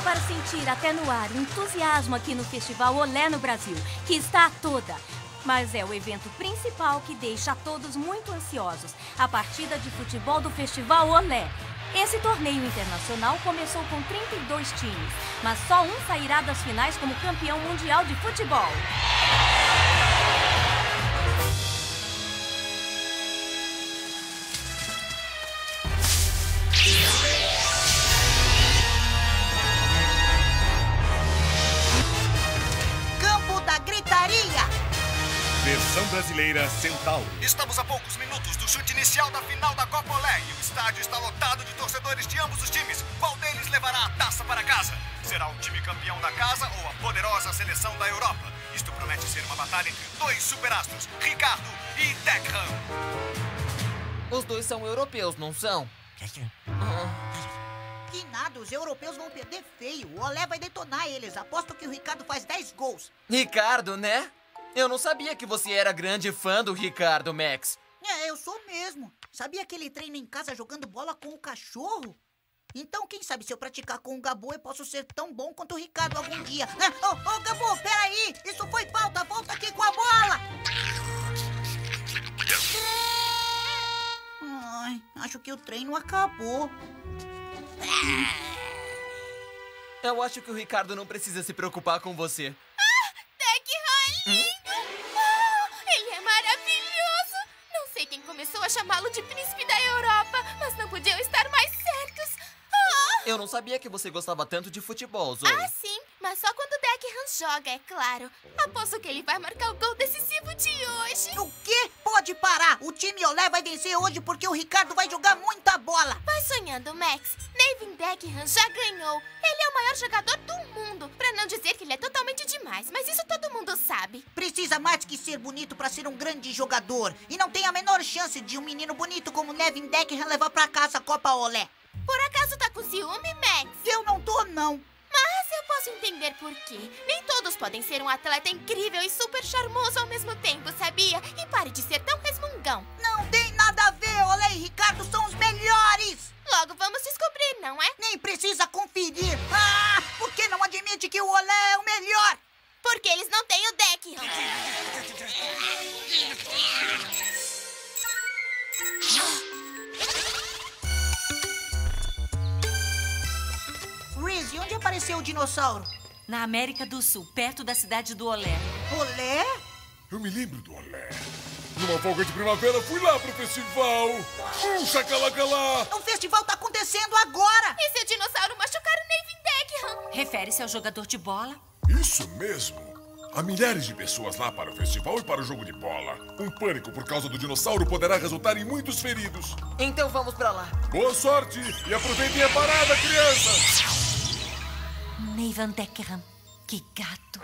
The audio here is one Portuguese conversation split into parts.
para sentir até no ar o entusiasmo aqui no Festival Olé no Brasil, que está a toda. Mas é o evento principal que deixa todos muito ansiosos, a partida de futebol do Festival Olé. Esse torneio internacional começou com 32 times, mas só um sairá das finais como campeão mundial de futebol. Campo da Gritaria! Versão brasileira Centauro. Estamos a poucos minutos do chute inicial da final da Copa Olé e o estádio está lotado de torcedores de ambos os times. Qual deles levará a taça para casa? Será o time campeão da casa ou a poderosa seleção da Europa? Isto promete ser uma batalha entre dois superastros, Ricardo e Declan. Os dois são europeus, não são? Que nada, os europeus vão perder feio. O Olé vai detonar eles. Aposto que o Ricardo faz 10 gols. Ricardo, né? Eu não sabia que você era grande fã do Ricardo, Max. É, eu sou mesmo. Sabia que ele treina em casa jogando bola com o cachorro? Então, quem sabe se eu praticar com o Gabo, eu posso ser tão bom quanto o Ricardo algum dia. Ô, Gabo, peraí! Isso foi falta! Volta aqui com a bola! Ai, acho que o treino acabou. Eu acho que o Ricardo não precisa se preocupar com você. Declan, lindo! Oh, ele é maravilhoso! Não sei quem começou a chamá-lo de príncipe da Europa, mas não podiam estar mais certos. Oh! Eu não sabia que você gostava tanto de futebol, Zoe. Ah, sim, mas só quando o Declan joga, é claro. Aposto que ele vai marcar o gol decisivo de hoje. O quê? Pode parar! O time Olé vai vencer hoje porque o Ricardo vai jogar muita bola! Vai sonhando, Max. Nevin Declan já ganhou. Ele é o maior jogador do mundo. Pra não dizer que ele é totalmente demais, mas isso todo mundo sabe. Precisa mais que ser bonito pra ser um grande jogador. E não tem a menor chance de um menino bonito como Nevin Declan levar pra casa a Copa Olé. Por acaso tá com ciúme, Max? Eu não tô, não. Mas eu posso entender por quê. Nem todos podem ser um atleta incrível e super charmoso ao mesmo tempo, sabia? E pare de ser tão resmungão. Não tem nada a ver. Olé e Ricardo são os melhores. Logo vamos descobrir, não é? Nem precisa conferir. Ah, por que não admite que o Olé é o melhor? Porque eles não têm o Declan. Reese, onde apareceu o dinossauro? Na América do Sul, perto da cidade do Olé. Olé? Eu me lembro do Olé. Numa folga de primavera, fui lá pro festival. Chacalacalá! O festival tá acontecendo agora. E se o dinossauro machucar o Nevin Declan? Refere-se ao jogador de bola? Isso mesmo. Há milhares de pessoas lá para o festival e para o jogo de bola. Um pânico por causa do dinossauro poderá resultar em muitos feridos. Então vamos pra lá. Boa sorte e aproveitem a parada, crianças! Nevin Declan. Que gato.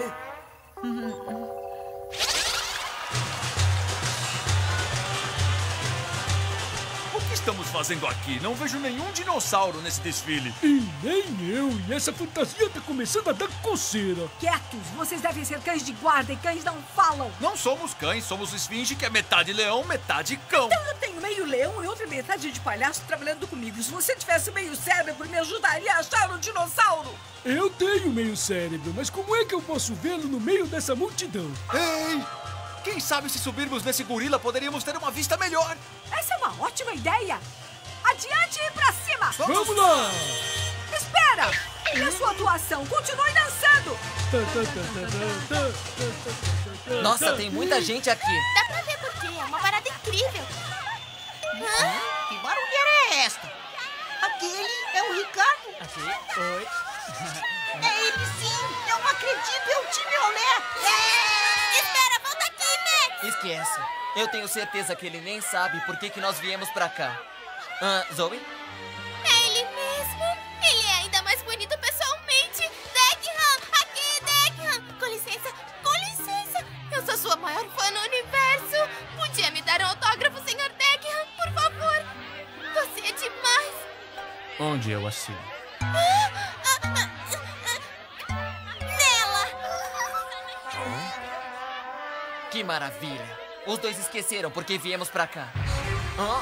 O que estamos fazendo aqui? Não vejo nenhum dinossauro nesse desfile. E nem eu. E essa fantasia tá começando a dar coceira. Quietos! Vocês devem ser cães de guarda e cães não falam. Não somos cães, somos esfinge, que é metade leão, metade cão. Então eu tenho meio leão e outra metade de palhaço trabalhando comigo. Se você tivesse meio cérebro, me ajudaria a achar o dinossauro. Eu tenho meio cérebro, mas como é que eu posso vê-lo no meio dessa multidão? Ei! Quem sabe se subirmos nesse gorila poderíamos ter uma vista melhor. Essa é uma ótima ideia. Adiante e pra cima! Vamos lá! Espera! E a sua atuação? Continue dançando! Nossa, tem muita gente aqui. Dá pra ver por quê. É uma parada incrível. Que barulheira é esta? Aquele é o Ricardo. Aqui, oi. É ele sim. Eu não acredito. É o time Olé. Espera, volta aqui, Max! Esquece. Eu tenho certeza que ele nem sabe por que nós viemos pra cá. Zoe? É ele mesmo? Ele é ainda mais bonito pessoalmente. Declan! Aqui, Declan! Com licença, com licença. Eu sou sua maior fã no universo. Podia me dar um autógrafo, Sr. Declan, por favor? Você é demais. Onde eu assino? Nela! Que maravilha. Os dois esqueceram porque viemos pra cá.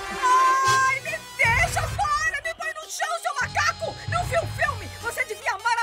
Ai, me deixa fora! Me põe no chão, seu macaco! Não viu o filme? Você devia amar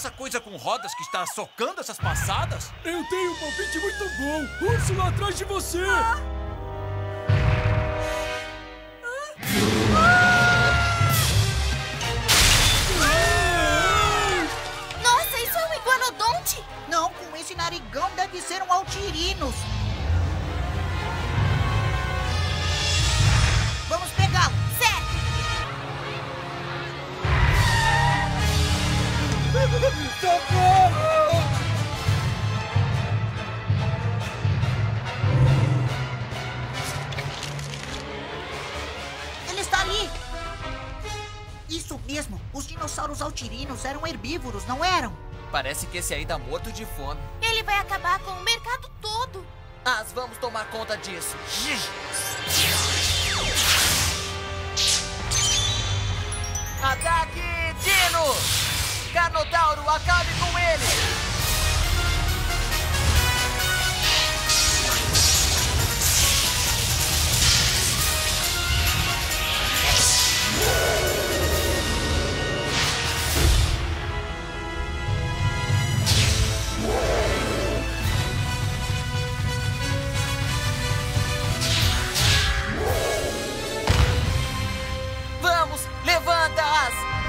essa coisa com rodas que está socando essas passadas? Eu tenho um palpite muito bom. Úrsula atrás de você. Nossa, isso é um iguanodonte? Não, com esse narigão deve ser um Altirinos. Vamos pegá-lo. Certo. Ele está ali. Isso mesmo. Os dinossauros Altirinos eram herbívoros, não eram? Parece que esse aí tá morto de fome. Ele vai acabar com o mercado todo. As, vamos tomar conta disso. Ataque, Dino! Carnotauro, acabe com ele! Vamos, levanta-as!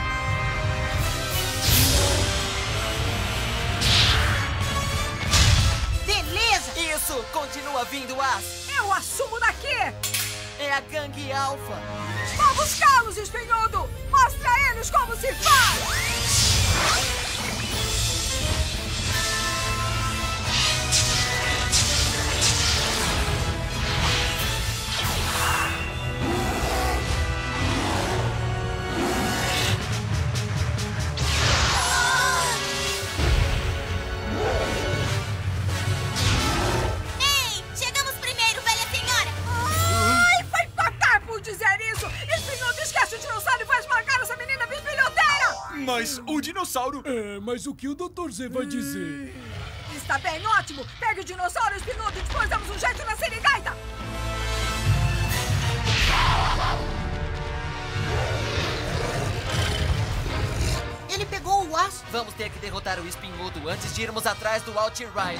Beleza! Isso, continua vindo, As! Eu assumo daqui! É a gangue alfa! Vá buscá-los, espinhudo! Mostra a eles como se faz! Ei, chegamos primeiro, velha senhora. Ai, vai pagar por dizer isso! Espinhudo, esquece o dinossauro e vai esmagar essa menina bisbilhoteira! Mas o dinossauro... É, mas o que o Dr. Z vai dizer? Está bem, ótimo! Pegue o dinossauro, espinhudo, e depois damos um jeito na seringaita! Ele pegou o As. Vamos ter que derrotar o espinhudo antes de irmos atrás do Altirinos.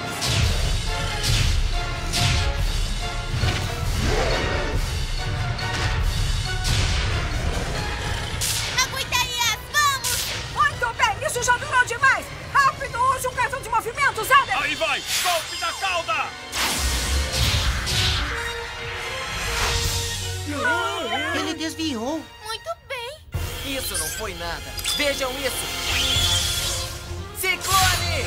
Aguenta aí, As, vamos! Muito bem, isso já durou demais! Rápido, use um cartão de movimentos, Eder! Aí vai! Golpe da cauda! Ele desviou. Muito bem. Isso não foi nada. Vejam isso! Ciclone!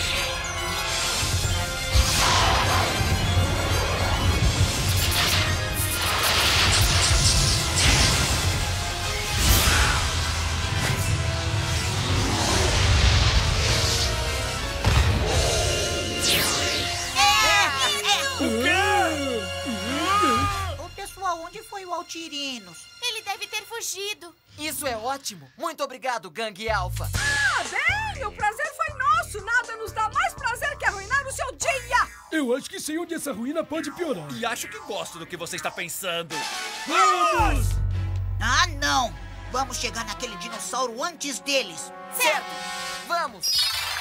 Ô, pessoal, onde foi o Altirinos? Ele deve ter fugido. Isso é ótimo! Muito obrigado, gangue alfa! Ah, bem, o prazer foi nosso! Nada nos dá mais prazer que arruinar o seu dia! Eu acho que sei onde essa ruína pode piorar. E acho que gosto do que você está pensando. Vamos! Ah, não! Vamos chegar naquele dinossauro antes deles. Certo! Vamos!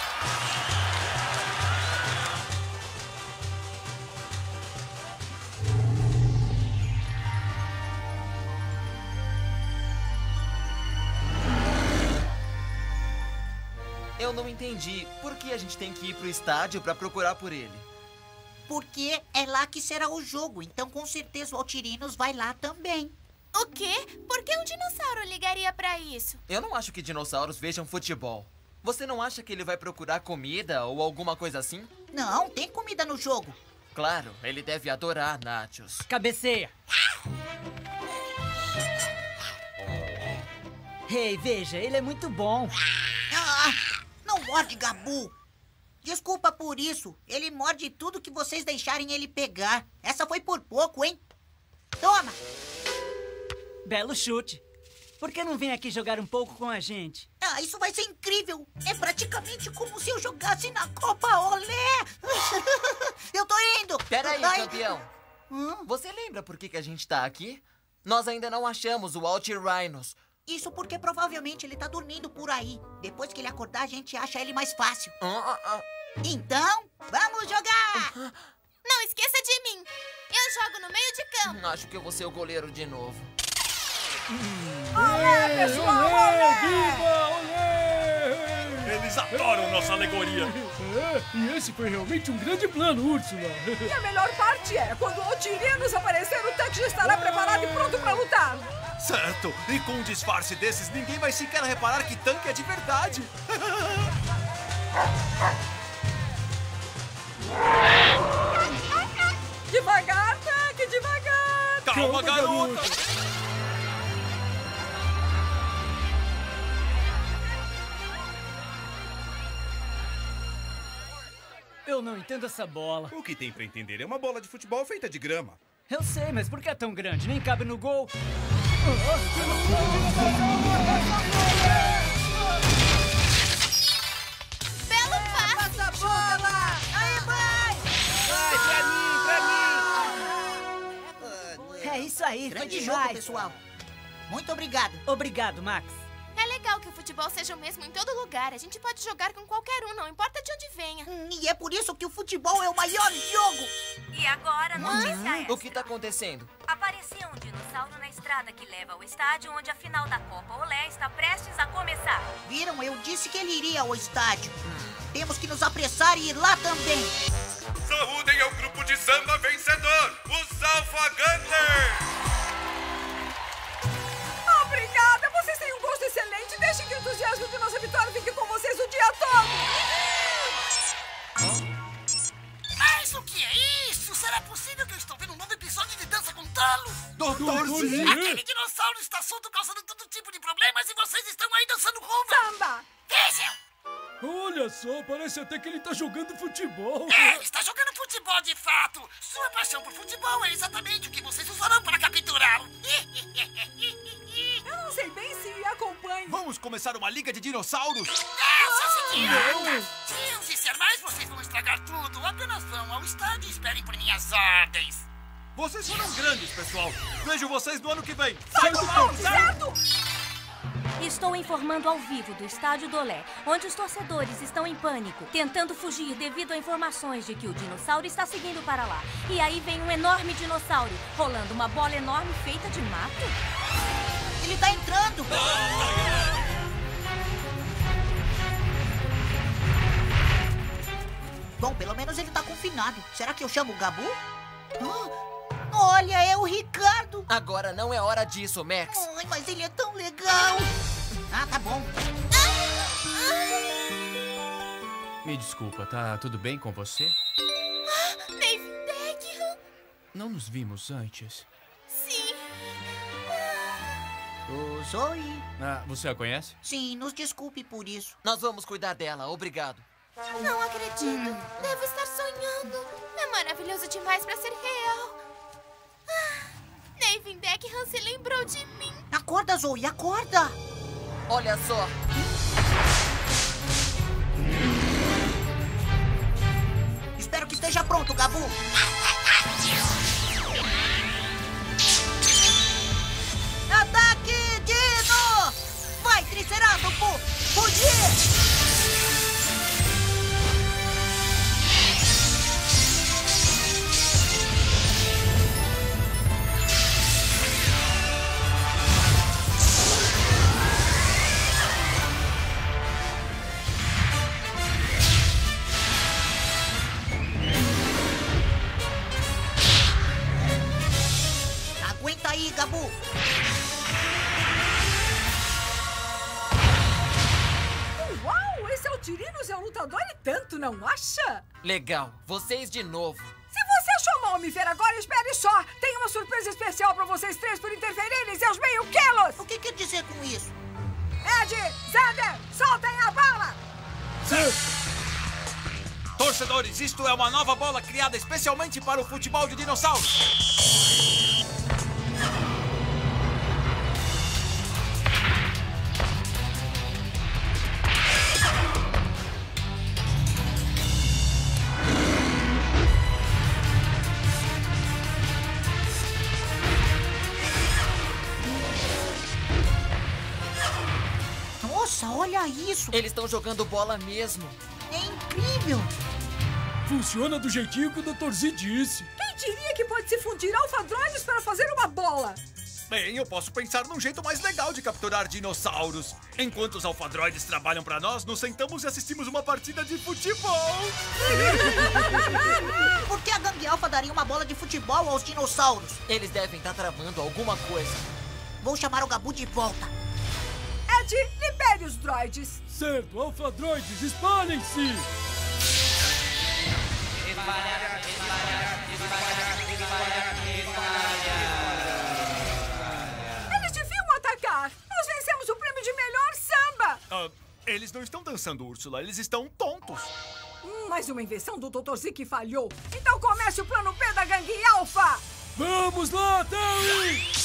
Eu não entendi. Por que a gente tem que ir pro estádio pra procurar por ele? Porque é lá que será o jogo, então com certeza o Altirinos vai lá também. O quê? Por que um dinossauro ligaria pra isso? Eu não acho que dinossauros vejam futebol. Você não acha que ele vai procurar comida ou alguma coisa assim? Não, tem comida no jogo. Claro, ele deve adorar nachos. Cabeceia. Hey, veja, ele é muito bom. Ah, não morde, Gabu. Desculpa por isso. Ele morde tudo que vocês deixarem ele pegar. Essa foi por pouco, hein? Toma! Belo chute. Por que não vem aqui jogar um pouco com a gente? Ah, isso vai ser incrível. É praticamente como se eu jogasse na Copa Olé. Eu tô indo. Peraí, Ai. campeão. Você lembra por que a gente tá aqui? Nós ainda não achamos o Altirinos. Isso porque provavelmente ele tá dormindo por aí. Depois que ele acordar, a gente acha ele mais fácil. Então, vamos jogar! Não esqueça de mim. Eu jogo no meio de campo. Acho que eu vou ser o goleiro de novo. Olé, pessoal, olé! Viva, olé! Eles adoram nossa alegoria. E esse foi realmente um grande plano, Úrsula. E a melhor parte é, quando o Tirinos aparecer, o tanque já estará preparado e pronto pra lutar. Certo. E com um disfarce desses, ninguém vai sequer reparar que tanque é de verdade. Devagar, tanque, devagar. Calma, garota. Eu não entendo essa bola. O que tem pra entender é uma bola de futebol feita de grama. Eu sei, mas por que é tão grande? Nem cabe no gol. Belo passe. Passa a bola! Aí vai! Vai, pra mim! É isso aí, foi Grande jogo, demais. pessoal. Muito obrigado. Obrigado, Max. É legal que o futebol seja o mesmo em todo lugar. A gente pode jogar com qualquer um, não importa de onde venha. E é por isso que o futebol é o maior jogo. E agora, notícia O que tá acontecendo? Apareceu um dinossauro na estrada que leva ao estádio onde a final da Copa Olé está prestes a começar. Viram? Eu disse que ele iria ao estádio. Temos que nos apressar e ir lá também. Saúdem ao grupo de samba vencedor, os Alpha Gunners! Obrigada, vocês têm um gosto excelente. Deixem que o entusiasmo de nossa vitória fique com vocês o dia todo. Mas o que é isso? Será possível que eu estou vendo um novo episódio de Dança com Talos? Doutorzinho! Aquele dinossauro está solto causando todo tipo de problemas e vocês estão aí dançando rumba. Samba! Vejam! Olha só, parece até que ele tá jogando futebol. É, ele está jogando futebol de fato. Sua paixão por futebol é exatamente o que vocês usarão para capturá-lo. Eu não sei bem se acompanho. Vamos começar uma liga de dinossauros? Nossa senhora! Se eu disser mais, vocês vão estragar tudo. Apenas vão ao estádio e esperem por minhas ordens. Vocês foram grandes, pessoal. Vejo vocês no ano que vem. Certo! Estou informando ao vivo do estádio do Olé, onde os torcedores estão em pânico, tentando fugir devido a informações de que o dinossauro está seguindo para lá. E aí vem um enorme dinossauro, rolando uma bola enorme feita de mato. Ele tá entrando. Bom, pelo menos ele tá confinado. Será que eu chamo o Gabu? Olha, é o Ricardo. Agora não é hora disso, Max. Ai, mas ele é tão legal. Ah, tá bom. Me desculpa, tá tudo bem com você? Dave Deckham? Não nos vimos antes. Sim. Ô, Zoe. Ah, você a conhece? Sim, nos desculpe por isso. Nós vamos cuidar dela, obrigado. Não acredito. Devo estar sonhando. É maravilhoso demais pra ser real. Dave Deckham se lembrou de mim. Acorda, Zoe, acorda. Olha só. Espero que esteja pronto, Gabu. Ataque, Dino! Vai, Triceratopo! Fugir! Aguenta aí, Gabu! Uau, esse é o Tirinos, é um lutador e tanto, não acha? Legal, vocês de novo. Se você achou mal me ver agora, espere só. Tem uma surpresa especial pra vocês três por interferirem seus meio-quilos. O que quer dizer com isso? Ed, Zander, soltem a bala. Torcedores, isto é uma nova bola criada especialmente para o futebol de dinossauros. Nossa, olha isso! Eles estão jogando bola mesmo. É incrível! Funciona do jeitinho que o Dr. Z disse. Quem diria que pode se fundir alfa-droides para fazer uma bola? Bem, eu posso pensar num jeito mais legal de capturar dinossauros. Enquanto os alfadroides trabalham pra nós, nos sentamos e assistimos uma partida de futebol. Por que a gangue alfa daria uma bola de futebol aos dinossauros? Eles devem estar tramando alguma coisa. Vou chamar o Gabu de volta. Ed, libere os droides. Certo, alfa-droides, espalhem-se! Eles deviam atacar. Nós vencemos o prêmio de melhor samba. Eles não estão dançando, Úrsula. Eles estão tontos. Mais uma invenção do Dr. Z que falhou. Então comece o plano B da gangue alfa. Vamos lá, Terry!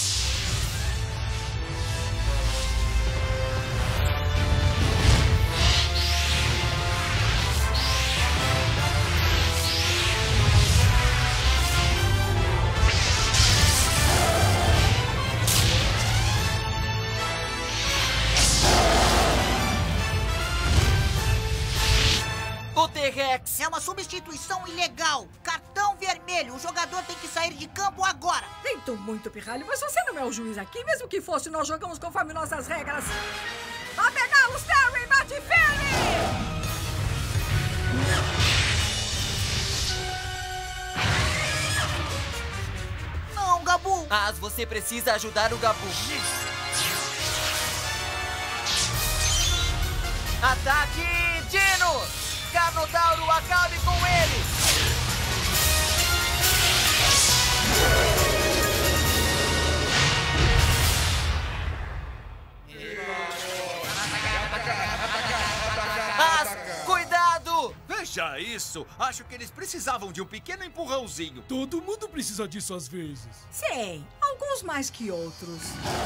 O T-Rex! É uma substituição ilegal. Cartão vermelho. O jogador tem que sair de campo agora. Sinto muito, pirralho, mas você não é o juiz aqui. Mesmo que fosse, nós jogamos conforme nossas regras. Vá pegá-los, Terry! Bate firme! Não, Gabu. As, você precisa ajudar o Gabu. Ataque, Dino! Carnotauro, acabe com eles! As, cuidado! Veja isso! Acho que eles precisavam de um pequeno empurrãozinho. Todo mundo precisa disso às vezes. Sei, alguns mais que outros.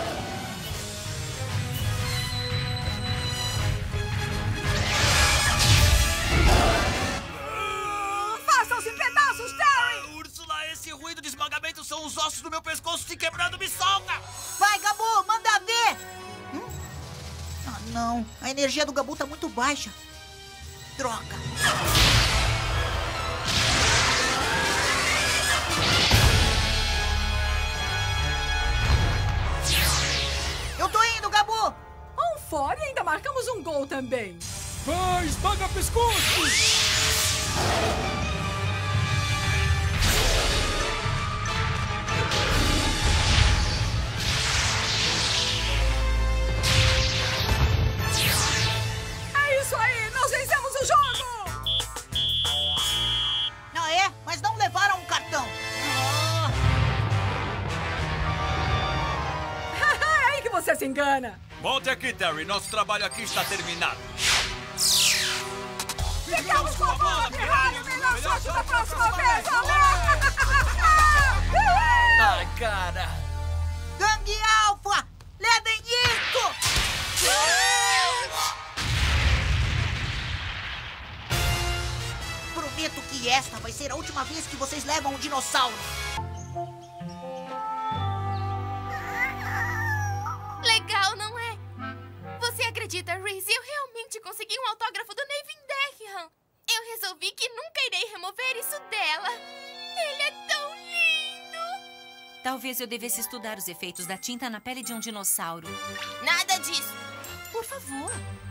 Façam-se pedaços, Terry! Úrsula, esse ruído de esmagamento são os ossos do meu pescoço se quebrando. Me solta! Vai, Gabu, manda ver! Ah, não. A energia do Gabu tá muito baixa. Droga. Eu tô indo, Gabu! Um fora e ainda marcamos um gol também. Vai, esmaga pescoço! É isso aí, nós vencemos o jogo! Ah, é? Mas não levaram um cartão. É aí que você se engana. Volte aqui, Terry. Nosso trabalho aqui está terminado. Ficamos com a bola, pirralho! Melhor sorte da próxima vez, Ai, cara! Gangue Alfa! Levem isso! Prometo que esta vai ser a última vez que vocês levam um dinossauro. Legal, não é? Você acredita, Reese? Eu realmente consegui um autógrafo do Nevin Deckham. Eu resolvi que nunca irei remover isso dela. Ele é tão lindo! Talvez eu devesse estudar os efeitos da tinta na pele de um dinossauro. Nada disso. Por favor.